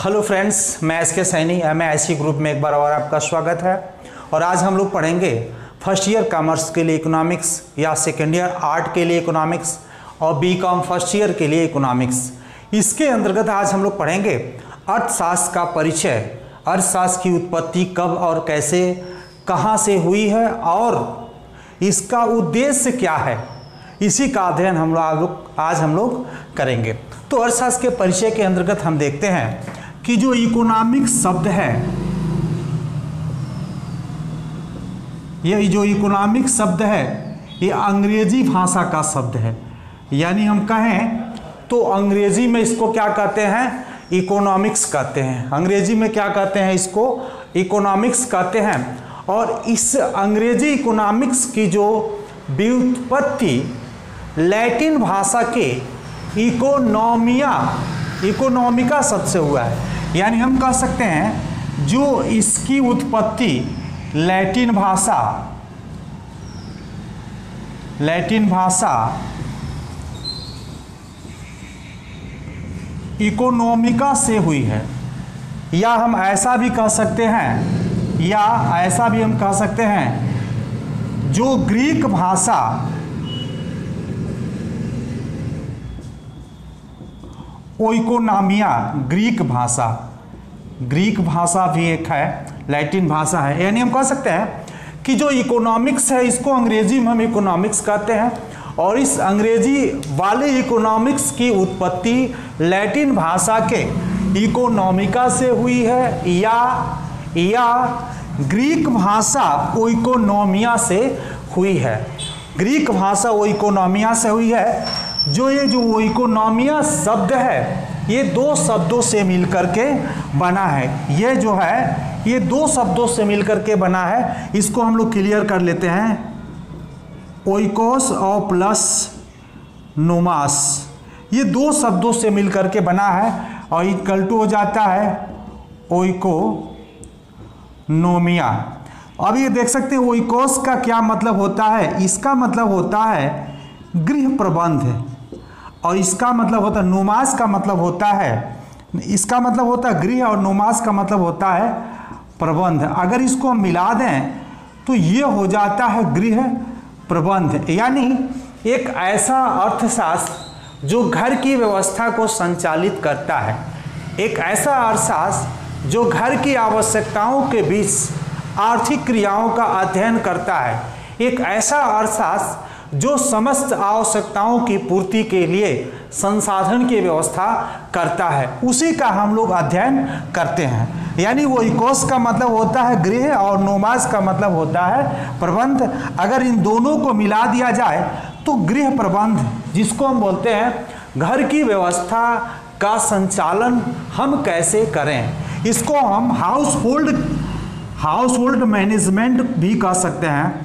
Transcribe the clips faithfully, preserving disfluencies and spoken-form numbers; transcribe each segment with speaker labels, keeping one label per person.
Speaker 1: Hello friends, मैं S K Saini M I C group में एक बार और आपका स्वागत है। और आज हम लोग पढ़ेंगे फर्स्ट ईयर कॉमर्स के लिए इकोनॉमिक्स या सेकेंड ईयर आर्ट के लिए इकोनॉमिक्स और बी कॉम फर्स्ट ईयर के लिए इकोनॉमिक्स। इसके अंतर्गत आज हम लोग पढ़ेंगे अर्थशास्त्र का परिचय, अर्थशास्त्र की उत्पत्ति कब और कैसे कहाँ से हुई है और इसका उद्देश्य क्या है, इसी का अध्ययन हम लोग आज हम लोग करेंगे। तो अर्थशास्त्र के परिचय के अंतर्गत हम देखते हैं कि जो इकोनॉमिक्स शब्द है, ये जो इकोनॉमिक्स शब्द है ये अंग्रेजी भाषा का शब्द है। यानी हम कहें तो अंग्रेजी में इसको क्या कहते हैं, इकोनॉमिक्स कहते हैं। अंग्रेजी में क्या कहते हैं, इसको इकोनॉमिक्स कहते हैं। और इस अंग्रेजी इकोनॉमिक्स की जो व्युत्पत्ति लैटिन भाषा के इकोनॉमिया इकोनॉमिका शब्द से हुआ है। यानी हम कह सकते हैं जो इसकी उत्पत्ति लैटिन भाषा लैटिन भाषा इकोनॉमिका से हुई है, या हम ऐसा भी कह सकते हैं या ऐसा भी हम कह सकते हैं जो ग्रीक भाषा ओइकोनॉमिया ग्रीक भाषा ग्रीक भाषा भी एक है, लैटिन भाषा है। यानी हम कह सकते हैं कि जो इकोनॉमिक्स है इसको अंग्रेजी में हम इकोनॉमिक्स कहते हैं, और इस अंग्रेजी वाले इकोनॉमिक्स की उत्पत्ति लैटिन भाषा के इकोनॉमिका से हुई है, या या ग्रीक भाषा ओइकोनॉमिया से हुई है। ग्रीक भाषा ओइकोनॉमिया से हुई है। जो ये जो ओइकोनॉमिया शब्द है ये दो शब्दों से मिलकर के बना है। ये जो है ये दो शब्दों से मिलकर के बना है। इसको हम लोग क्लियर कर लेते हैं। ओइकोस और प्लस नोमास, ये दो शब्दों से मिलकर के बना है और इक्वल टू हो जाता है ओइकोनोमिया। अब ये देख सकते हैं ओइकोस का क्या मतलब होता है, इसका मतलब होता है गृह प्रबंध, और इसका मतलब होता है नोमास का मतलब होता है इसका मतलब होता है गृह, और नोमास का मतलब होता है प्रबंध। अगर इसको हम मिला दें तो ये हो जाता है गृह प्रबंध। यानी एक ऐसा अर्थशास्त्र जो घर की व्यवस्था को संचालित करता है, एक ऐसा अर्थशास्त्र जो घर की आवश्यकताओं के बीच आर्थिक क्रियाओं का अध्ययन करता है, एक ऐसा अर्थशास्त्र जो समस्त आवश्यकताओं की पूर्ति के लिए संसाधन की व्यवस्था करता है, उसी का हम लोग अध्ययन करते हैं। यानी वो इकोस का मतलब होता है गृह और नोमास का मतलब होता है प्रबंध। अगर इन दोनों को मिला दिया जाए तो गृह प्रबंध, जिसको हम बोलते हैं घर की व्यवस्था का संचालन हम कैसे करें, इसको हम household household management भी कह सकते हैं।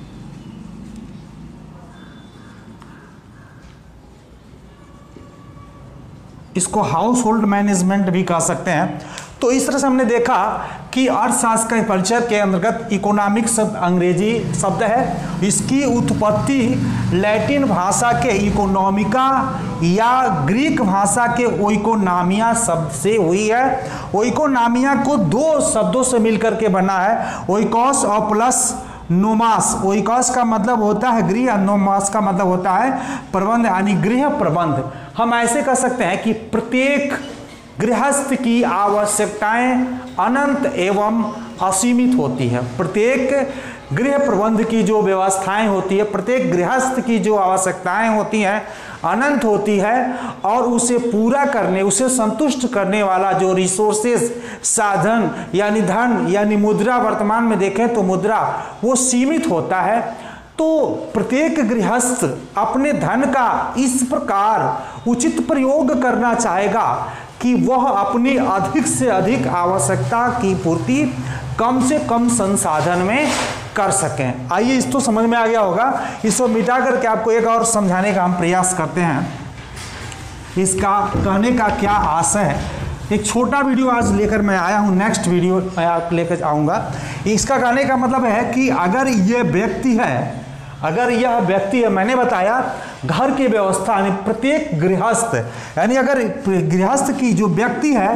Speaker 1: इसको हाउस होल्ड मैनेजमेंट भी कह सकते हैं। तो इस तरह से हमने देखा कि अर्थशास्त्र के परिचय के अंतर्गत इकोनॉमिक्स शब्द अंग्रेजी शब्द है। इसकी उत्पत्ति लैटिन भाषा के इकोनॉमिका या ग्रीक भाषा के ओइकोनॉमिया शब्द से हुई है। ओइकोनॉमिया को दो शब्दों से मिलकर के बना है, ओइकोस और प्लस नोमास। ओइकोस का मतलब होता है गृह और नोमास का मतलब होता है प्रबंध, यानी गृह प्रबंध। हम ऐसे कह सकते हैं कि प्रत्येक गृहस्थ की आवश्यकताएं अनंत एवं असीमित होती है। प्रत्येक गृह प्रबंध की जो व्यवस्थाएं होती है, प्रत्येक गृहस्थ की जो आवश्यकताएं होती हैं अनंत होती है, और उसे पूरा करने उसे संतुष्ट करने वाला जो रिसोर्सेस साधन यानी धन यानी मुद्रा, वर्तमान में देखें तो मुद्रा वो सीमित होता है। तो प्रत्येक गृहस्थ अपने धन का इस प्रकार उचित प्रयोग करना चाहेगा कि वह अपनी अधिक से अधिक आवश्यकता की पूर्ति कम से कम संसाधन में कर सकें। आइए, इस तो समझ में आ गया होगा। इसको मिटा करके आपको एक और समझाने का हम प्रयास करते हैं। इसका कहने का क्या आशय है, एक छोटा वीडियो आज लेकर मैं आया हूँ, नेक्स्ट वीडियो मैं आप लेकर आऊँगा। इसका कहने का मतलब है कि अगर ये व्यक्ति है अगर यह व्यक्ति है, मैंने बताया घर की व्यवस्था यानी प्रत्येक गृहस्थ, यानी अगर गृहस्थ की जो व्यक्ति है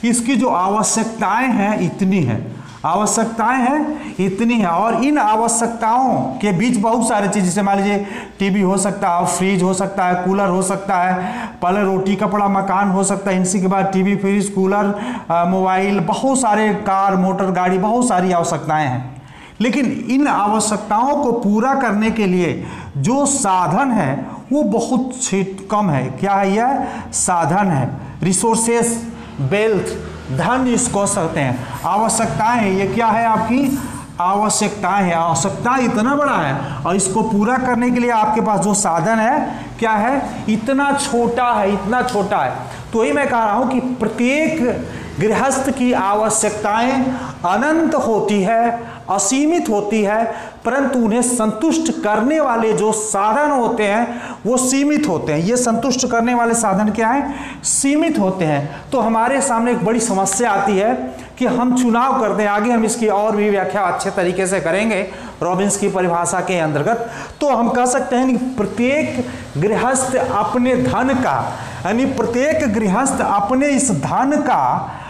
Speaker 1: इसकी जो आवश्यकताएं हैं इतनी हैं, आवश्यकताएं हैं इतनी है। और इन आवश्यकताओं के बीच बहुत सारी चीज़, जैसे मान लीजिए टीवी हो सकता है, फ्रिज हो सकता है, कूलर हो सकता है, पहले रोटी कपड़ा मकान हो सकता है, इसी के बाद टीवी फ्रिज कूलर मोबाइल, बहुत सारे कार मोटर गाड़ी, बहुत सारी आवश्यकताएं हैं। लेकिन इन आवश्यकताओं को पूरा करने के लिए जो साधन है वो बहुत कम है। क्या है यह साधन है? रिसोर्सेस, वेल्थ, धन इसको सकते हैं, आवश्यकताएं हैं। ये क्या है? आपकी आवश्यकताएं है। आवश्यकता इतना बड़ा है और इसको पूरा करने के लिए आपके पास जो साधन है क्या है? इतना छोटा है, इतना छोटा है। तो ही मैं कह रहा हूं कि प्रत्येक गृहस्थ की आवश्यकताएं अनंत होती है, असीमित होती है, परंतु उन्हें संतुष्ट करने वाले जो साधन होते हैं वो सीमित होते हैं। ये संतुष्ट करने वाले साधन क्या है? सीमित होते हैं। तो हमारे सामने एक बड़ी समस्या आती है कि हम चुनाव करते हैं। आगे हम इसकी और भी व्याख्या अच्छे तरीके से करेंगे रॉबिन्स की परिभाषा के अंतर्गत। तो हम कह सकते हैं कि प्रत्येक गृहस्थ अपने धन का, यानी प्रत्येक गृहस्थ अपने इस धन का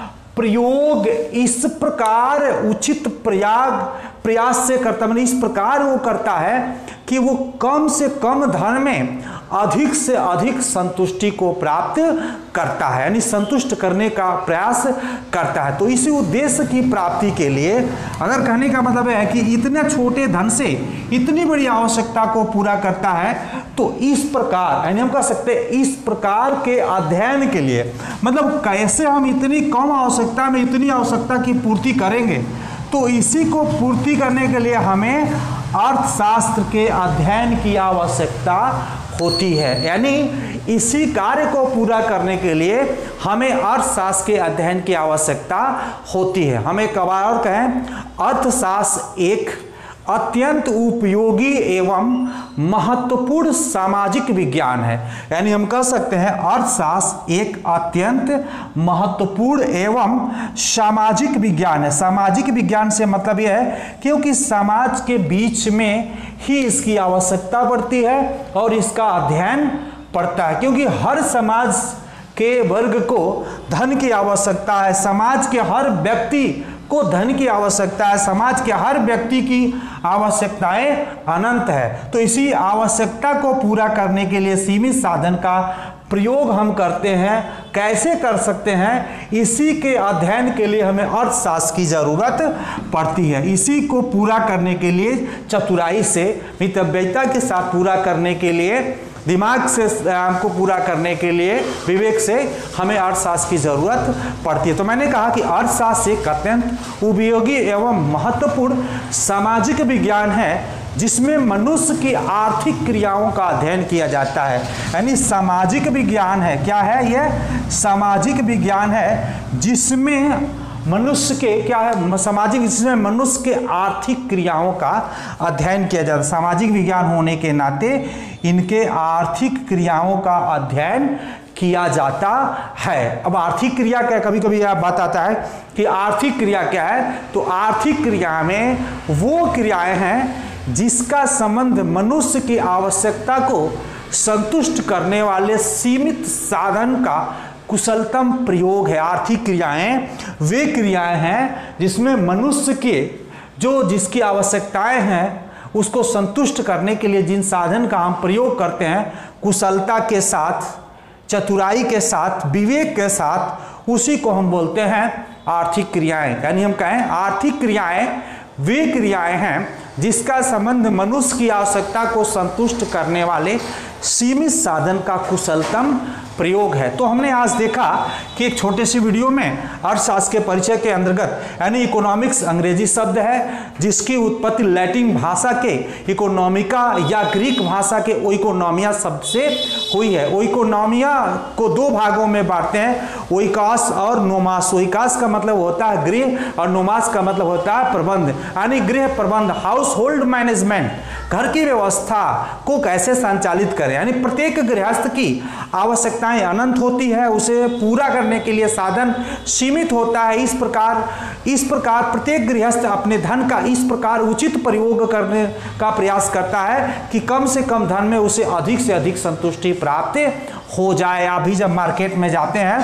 Speaker 1: प्रयोग इस प्रकार उचित प्रयाग प्रयास से करता, मतलब इस प्रकार वो करता है कि वो कम से कम धन में अधिक से अधिक संतुष्टि को प्राप्त करता है, यानी संतुष्ट करने का प्रयास करता है। तो इसी उद्देश्य की प्राप्ति के लिए, अगर कहने का मतलब है कि इतने छोटे धन से इतनी बड़ी आवश्यकता को पूरा करता है, तो इस प्रकार, यानी हम कह सकते हैं इस प्रकार के अध्ययन के लिए, मतलब कैसे हम इतनी कम आवश्यकता में इतनी आवश्यकता की पूर्ति करेंगे, तो इसी को पूर्ति करने के लिए हमें अर्थशास्त्र के अध्ययन की आवश्यकता होती है। यानी इसी कार्य को पूरा करने के लिए हमें अर्थशास्त्र के अध्ययन की आवश्यकता होती है। हम एक बार और कहें, अर्थशास्त्र एक अत्यंत उपयोगी एवं महत्वपूर्ण सामाजिक विज्ञान है। यानी हम कह सकते हैं अर्थशास्त्र एक अत्यंत महत्वपूर्ण एवं सामाजिक विज्ञान है। सामाजिक विज्ञान से मतलब यह है क्योंकि समाज के बीच में ही इसकी आवश्यकता पड़ती है और इसका अध्ययन पड़ता है, क्योंकि हर समाज के वर्ग को धन की आवश्यकता है, समाज के हर व्यक्ति को धन की आवश्यकता है, समाज के हर व्यक्ति की आवश्यकताएं अनंत है। तो इसी आवश्यकता को पूरा करने के लिए सीमित साधन का प्रयोग हम करते हैं। कैसे कर सकते हैं? इसी के अध्ययन के लिए हमें अर्थशास्त्र की जरूरत पड़ती है। इसी को पूरा करने के लिए चतुराई से, मितव्ययिता के साथ पूरा करने के लिए, दिमाग से हमको पूरा करने के लिए, विवेक से हमें अर्थशास्त्र की जरूरत पड़ती है। तो मैंने कहा कि अर्थशास्त्र एक अत्यंत उपयोगी एवं महत्वपूर्ण सामाजिक विज्ञान है जिसमें मनुष्य की आर्थिक क्रियाओं का अध्ययन किया जाता है। यानी सामाजिक विज्ञान है। क्या है यह? सामाजिक विज्ञान है जिसमें मनुष्य के क्या है सामाजिक जिसमें मनुष्य के आर्थिक क्रियाओं का अध्ययन किया जाता है। सामाजिक विज्ञान होने के नाते इनके आर्थिक क्रियाओं का अध्ययन किया जाता है। अब आर्थिक क्रिया क्या, कभी कभी यह बात आता है कि आर्थिक क्रिया क्या है, तो आर्थिक क्रिया में वो क्रियाएं हैं जिसका संबंध मनुष्य की आवश्यकता को संतुष्ट करने वाले सीमित साधन का कुशलतम प्रयोग है। आर्थिक क्रियाएं वे क्रियाएं हैं जिसमें मनुष्य के जो जिसकी आवश्यकताएं हैं उसको संतुष्ट करने के लिए जिन साधन का हम प्रयोग करते हैं, कुशलता के साथ, चतुराई के साथ, विवेक के साथ, उसी को हम बोलते हैं आर्थिक क्रियाएं। यानी हम कहें आर्थिक क्रियाएं वे क्रियाएं हैं जिसका संबंध मनुष्य की आवश्यकता को संतुष्ट करने वाले सीमित साधन का कुशलतम प्रयोग है। तो हमने आज देखा कि एक छोटे सी वीडियो में अर्थशास्त्र के परिचय के अंतर्गत, यानी इकोनॉमिक्स अंग्रेजी शब्द है जिसकी उत्पत्ति लैटिन भाषा के इकोनॉमिका या ग्रीक भाषा के ओइकोनॉमिया शब्द से हुई है। ओइकोनॉमिया को दो भागों में बांटते हैं, ओइकास और नोमास। ओइकास का मतलब होता है गृह और नोमास का मतलब होता है प्रबंध, यानी गृह प्रबंध, हाउस होल्ड मैनेजमेंट, घर की व्यवस्था को कैसे संचालित करें। यानी प्रत्येक गृहस्थ की आवश्यकताएं अनंत होती है, उसे पूरा करने के लिए साधन सीमित होता है। इस प्रकार इस प्रकार प्रत्येक गृहस्थ अपने धन का इस प्रकार उचित प्रयोग करने का प्रयास करता है कि कम से कम धन में उसे अधिक से अधिक संतुष्टि प्राप्त हो जाए। अभी जब मार्केट में जाते हैं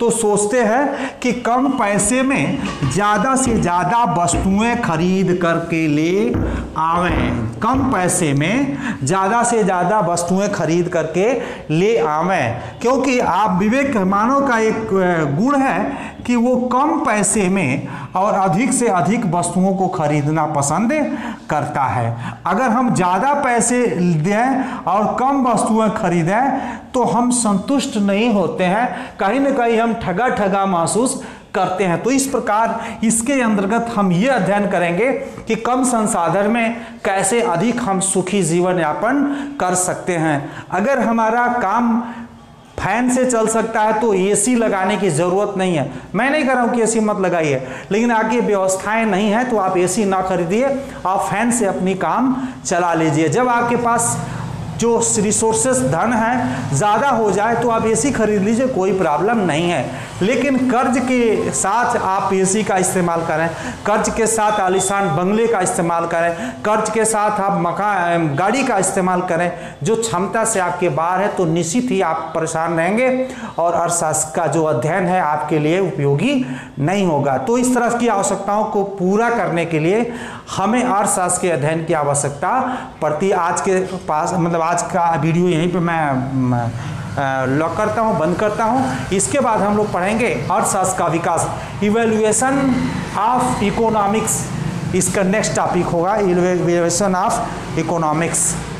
Speaker 1: तो सोचते हैं कि कम पैसे में ज़्यादा से ज़्यादा वस्तुएं खरीद करके ले आवें, कम पैसे में ज़्यादा से ज़्यादा वस्तुएं खरीद करके ले आवें, क्योंकि आप विवेक मानव का एक गुण है कि वो कम पैसे में और अधिक से अधिक वस्तुओं को खरीदना पसंद करता है। अगर हम ज़्यादा पैसे दें और कम वस्तुएं खरीदें तो हम संतुष्ट नहीं होते हैं, कहीं ना कहीं हम ठगा ठगा महसूस करते हैं। तो इस प्रकार इसके अंतर्गत हम ये अध्ययन करेंगे कि कम संसाधन में कैसे अधिक हम सुखी जीवन यापन कर सकते हैं। अगर हमारा काम फैन से चल सकता है तो एसी लगाने की ज़रूरत नहीं है। मैं नहीं कह रहा हूँ कि एसी मत लगाइए, लेकिन आगे व्यवस्थाएं नहीं है तो आप एसी ना खरीदिए, आप फैन से अपनी काम चला लीजिए। जब आपके पास जो रिसोर्सेस धन है ज़्यादा हो जाए तो आप एसी खरीद लीजिए, कोई प्रॉब्लम नहीं है। लेकिन कर्ज के साथ आप एसी का इस्तेमाल करें, कर्ज के साथ आलीशान बंगले का इस्तेमाल करें, कर्ज के साथ आप मकान गाड़ी का इस्तेमाल करें जो क्षमता से आपके बाहर है, तो निश्चित ही आप परेशान रहेंगे और अर्थशास्त्र का जो अध्ययन है आपके लिए उपयोगी नहीं होगा। तो इस तरह की आवश्यकताओं को पूरा करने के लिए हमें अर्थशास्त्र के अध्ययन की आवश्यकता पड़ती। आज के पास मतलब आज का वीडियो यहीं पे मैं लॉक करता हूँ, बंद करता हूँ। इसके बाद हम लोग पढ़ेंगे अर्थशास्त्र का विकास, इवैल्यूएशन ऑफ इकोनॉमिक्स। इसका नेक्स्ट टॉपिक होगा इवैल्यूएशन ऑफ इकोनॉमिक्स।